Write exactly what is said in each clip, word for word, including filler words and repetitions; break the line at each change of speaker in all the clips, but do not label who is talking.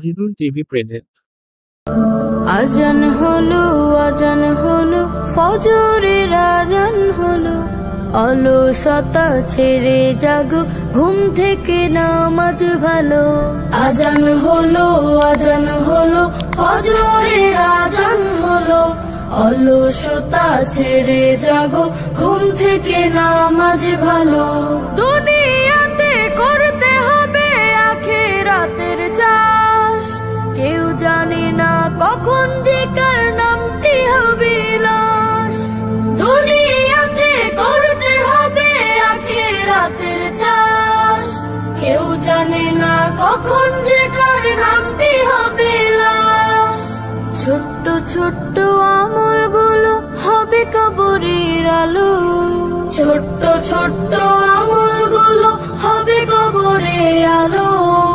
Mohidul TV present.
আজান হলো আজান হলো ফজরের আজান হলো, অলসতা ছেড়ে জাগো ঘুম থেকে নামাজ ভালো। আজান হলো আজান হলো ফজরের আজান হলো, অলসতা ছেড়ে জাগো ঘুম থেকে নামাজ ভালো। দুনিয়াতে করতে হবে আখিরাতের চাষ, কেউ জানে না কখন যে কার নামটি হবে লাশ। দুনিয়াতে করতে হবে আখিরাতের চাষ, কেউ জানে না কখন যে কার নামটি হবে লাশ। ছোট্ট ছোট্ট আমলগুলো হবে কবরের আলো, ছোট্ট ছোট্ট আমলগুলো হবে কবরের আলো।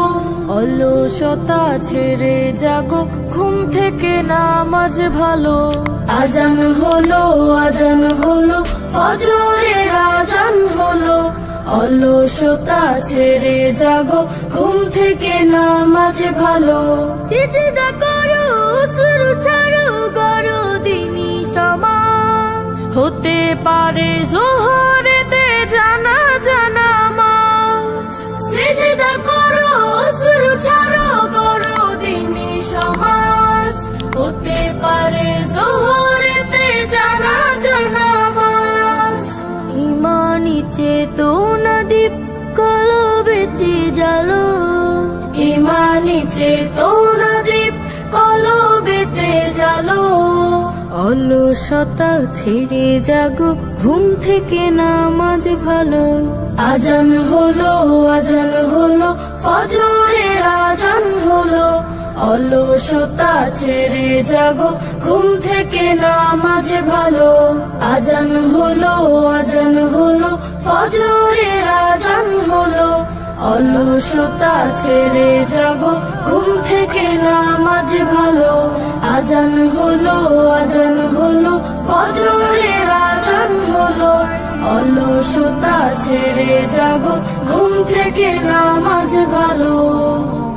অলসতা ছেড়ে জাগো ঘুম থেকে নামাজ ভালো। আজান হলো আজান হলো ফজরের আজান হলো, অলসতা ছেড়ে জাগো ঘুম থেকে নামাজ ভালো। সিজদা করো শুরু ছাড়ো করো দিনী সমাজ, হতে পারে জোহরেতে জানা জানা মাস। সিজদা করো শুরু ছাড়ো করো দিনী সমাজ, হতে পারে জোহরেতে জানা জানা মাস। ইমানি চেতনা দীপ কলবেতে জ্বালো, ইমানি চেতনা দীপ কলবেতে জ্বালো। অলসতা ছেড়ে জাগো ঘুম থেকে নামাজ ভালো। আজান হলো আজান হলো ফজরের আজান হলো, অলসতা ছেড়ে জাগো ঘুম থেকে নামাজ ভালো। আজান হলো আজান হলো ফজরের আজান হলো, অলসতা ছেড়ে জাগো ঘুম থেকে নামাজ ভালো। আজান হলো আজান হলো ফজরের আজান হলো, অলসতা ছেড়ে জাগো ঘুম থেকে নামাজ ভালো।